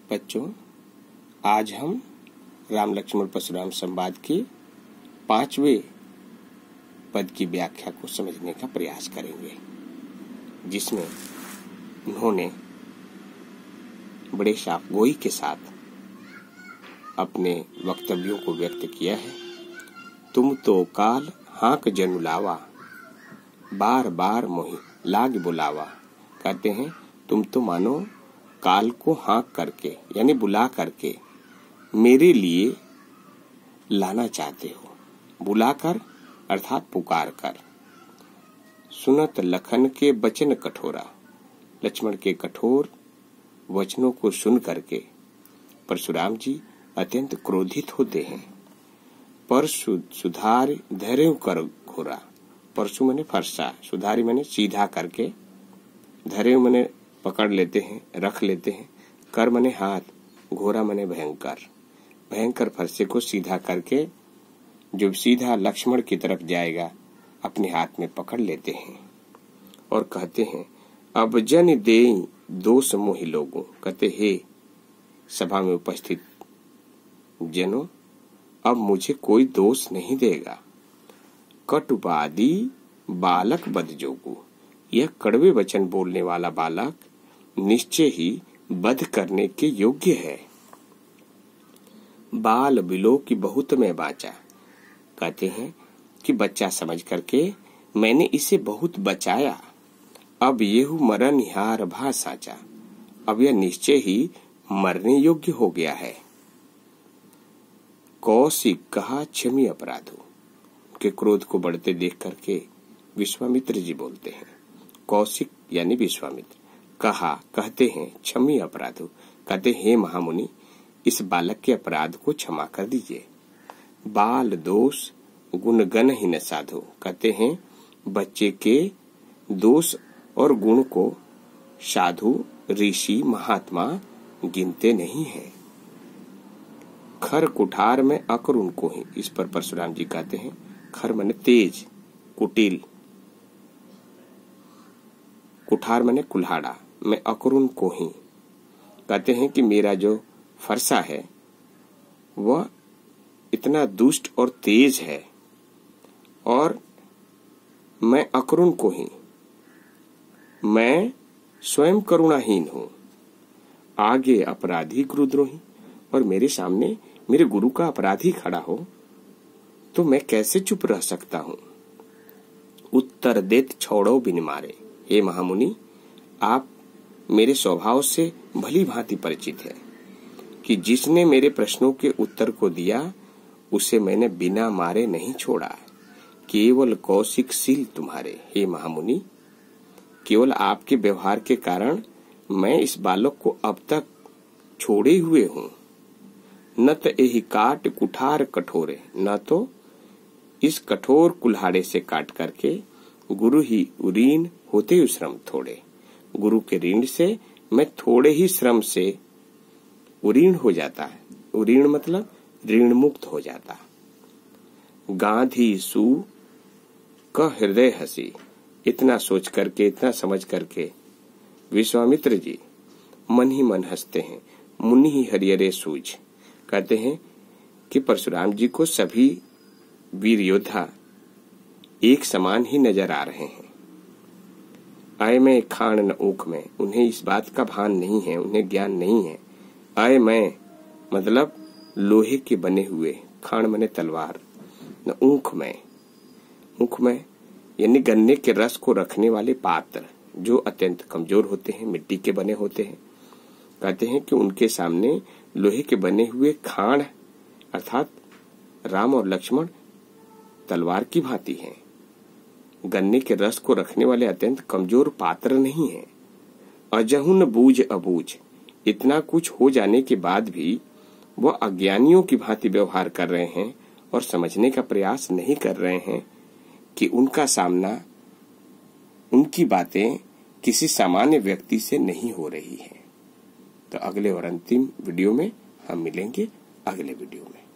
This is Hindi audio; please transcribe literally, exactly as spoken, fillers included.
बच्चों, आज हम राम लक्ष्मण परशुराम संवाद के पांचवें पद की व्याख्या को समझने का प्रयास करेंगे, जिसमें उन्होंने बड़े साफगोई के साथ अपने वक्तव्यों को व्यक्त किया है। तुम तो काल हाँक जनु लावा, बार बार मोहि लाग बुलावा। कहते हैं तुम तो मानो काल को हाँक करके यानी बुला करके मेरे लिए लाना चाहते हो। बुलाकर अर्थात पुकार कर। सुनत लखन के वचन कठोरा, लक्ष्मण के कठोर वचनों को सुन करके परशुराम जी अत्यंत क्रोधित होते हैं। परशु सुधार धैर्य कर घोरा। परशु मैंने फरसा, सुधारी मैंने सीधा करके, धैर्य मैंने पकड़ लेते हैं, रख लेते हैं, कर मैंने हाथ, घोरा मैंने भयंकर। भयंकर फरसे को सीधा करके जो सीधा लक्ष्मण की तरफ जाएगा अपने हाथ में पकड़ लेते हैं और कहते हैं अब जन दे दोष मोहि लोगों। कहते हे सभा में उपस्थित जनों, अब मुझे कोई दोष नहीं देगा। कटुवादी बालक बद जोगु। यह कड़वे वचन बोलने वाला बालक निश्चय ही वध करने के योग्य है। बाल बिलो की बहुत में बाचा। कहते हैं कि बच्चा समझ करके मैंने इसे बहुत बचाया। अब येहु मरण हार भा साचा। अब यह निश्चय ही मरने योग्य हो गया है। कौशिक कहा क्षमी अपराधो। के क्रोध को बढ़ते देख करके विश्वामित्र जी बोलते हैं। कौशिक यानी विश्वामित्र कहा कहते हैं क्षमी अपराधो। कहते हे महामुनि, इस बालक के अपराध को क्षमा कर दीजिए। बाल दोष गुण गण ही न साधो। कहते हैं बच्चे के दोष और गुण को साधु ऋषि महात्मा गिनते नहीं है। खर कुठार में अकरुण को ही। इस पर परशुराम जी कहते हैं खर माने तेज, कुटिल, कुठार माने कुल्हाड़ा, मैं अकरुण को ही। कहते हैं कि मेरा जो फरसा है वह इतना दुष्ट और तेज है और मैं अकरुण को ही, मैं स्वयं करुणाहीन हूँ। आगे अपराधी गुरुद्रोही, और मेरे सामने मेरे गुरु का अपराधी खड़ा हो तो मैं कैसे चुप रह सकता हूँ। उत्तर देत छोड़ो बिन मारे। हे महामुनि, आप मेरे स्वभाव से भली भांति परिचित है कि जिसने मेरे प्रश्नों के उत्तर को दिया उसे मैंने बिना मारे नहीं छोड़ा। केवल कौशिकशील तुम्हारे। हे महामुनि, केवल आपके व्यवहार के कारण मैं इस बालक को अब तक छोड़े हुए हूँ। न तो यही काट कुठार कठोरे। न तो इस कठोर कुल्हाड़े से काट करके गुरु ही उरीन होते श्रम थोड़े। गुरु के ऋण से मैं थोड़े ही श्रम से उरीन हो जाता है। उरीन मतलब ऋण मुक्त हो जाता। गांधी सु का हृदय हसी। इतना सोच करके, इतना समझ करके विश्वामित्र जी मन ही मन हंसते हैं। मुनि ही हरियरे सूझ। कहते हैं कि परशुराम जी को सभी वीर योद्धा एक समान ही नजर आ रहे हैं। आय मैं खान न ऊख में। उन्हें इस बात का भान नहीं है, उन्हें ज्ञान नहीं है। आय मैं मतलब लोहे के बने हुए, खान मने तलवार, न ऊख में। ऊख में यानी गन्ने के रस को रखने वाले पात्र जो अत्यंत कमजोर होते हैं, मिट्टी के बने होते हैं। कहते हैं कि उनके सामने लोहे के बने हुए खान अर्थात राम और लक्ष्मण तलवार की भांति हैं। गन्ने के रस को रखने वाले अत्यंत कमजोर पात्र नहीं है। अजहुन बूझ अबूझ। इतना कुछ हो जाने के बाद भी वह अज्ञानियों की भांति व्यवहार कर रहे हैं और समझने का प्रयास नहीं कर रहे हैं कि उनका सामना, उनकी बातें किसी सामान्य व्यक्ति से नहीं हो रही है। तो अगले और अंतिम वीडियो में हम मिलेंगे, अगले वीडियो में।